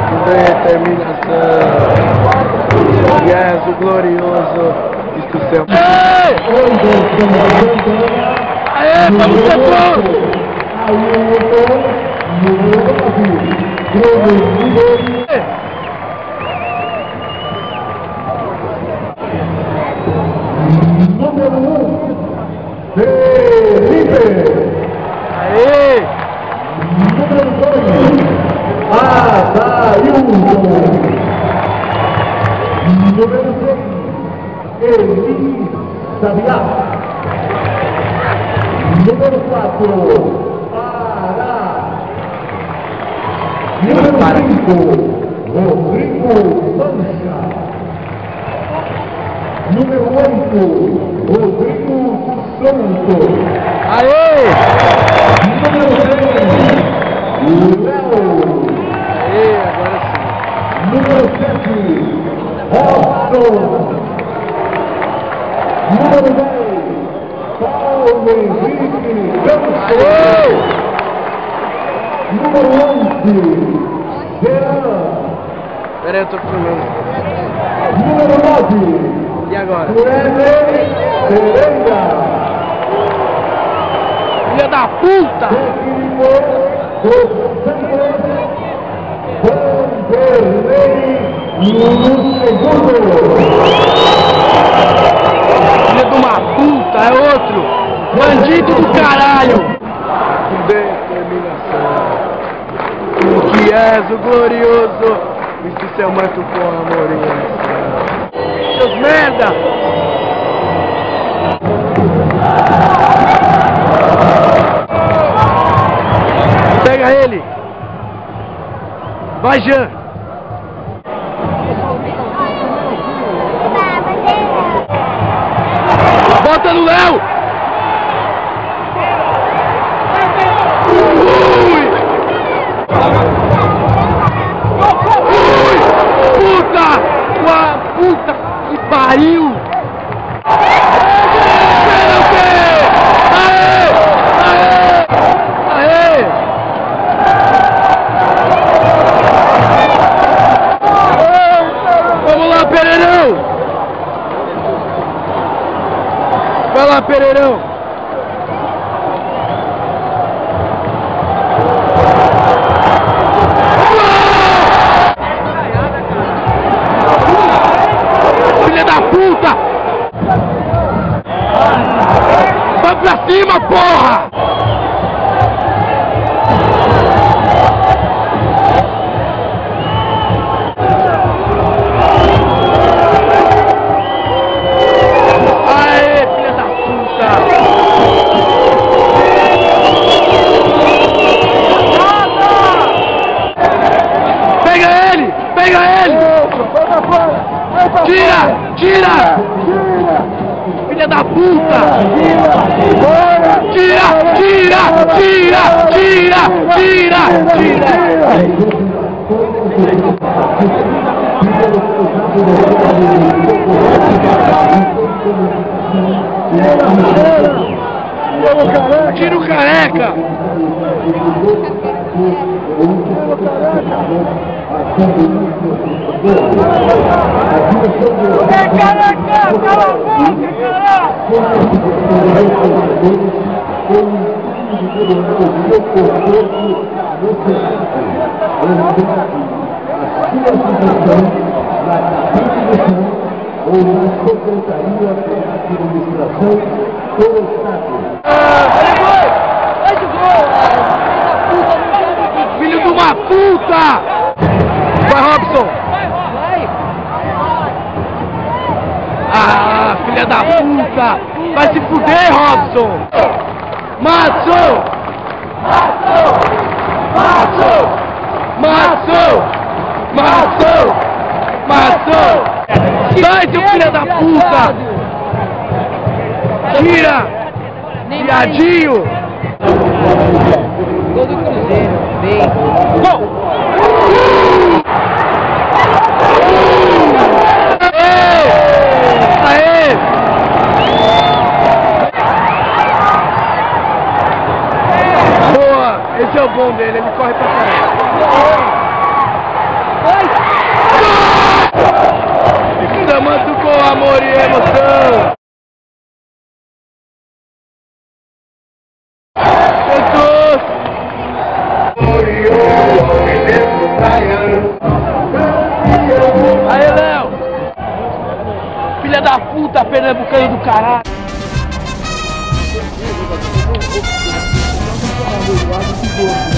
Determinação. És o glorioso. Isto sempre. Aê, vamos ser bons! Número 1, Felipe. Aê! Número 2, Adailton. Número 6, Eli Sabiá. Número 4, Pará. Número 5, Rodrigo Mancha. Número 8, Rodrigo Santos. Aê! Número 10, Léo. Aê, agora sim. Número 7, Robson. Número 10, Paulo Henrique Campos. Aê! Número 11, Jean. Pera aí, eu tô filmando. Número 9, E agora? Wesley Pereira. Filha da puta! Técnico do Santos, Vanderlei no segundo. Filha de uma puta, é outro! Bandido do caralho! Determinação. O que és o glorioso. Isto seu manto com amor e ação. Seus merda! Pega ele! Vai, Jean! Bota no Léo! Ui! Ui! Puta! Puta que pariu! Aê! Aê! Aê! Vamos lá, Pereirão! Vai lá, Pereirão! Filha da puta! Vai pra cima, porra! Aê, filha da puta! Pega ele! Pega ele! Tira! Tira! Filha da puta! Tira! Tira! Tira! Tira! Tira! Tira! Tira o careca! Careca! Cala a boca, ou na Secretaria de Administração do Estado. Filho de uma puta! Vai, Robson! Ah, filha da puta! Vai se fuder, Robson! Matson! Matson! Matson! Matson! Matson! Sai, seu filho da puta! Tira! Viadinho! Gol do Cruzeiro, bem. Gol! Aê! Boa! Esse é o bom dele, ele corre pra caralho. Aê, Léo! Filha da puta, pernambucano do caralho! Do lado do gordo,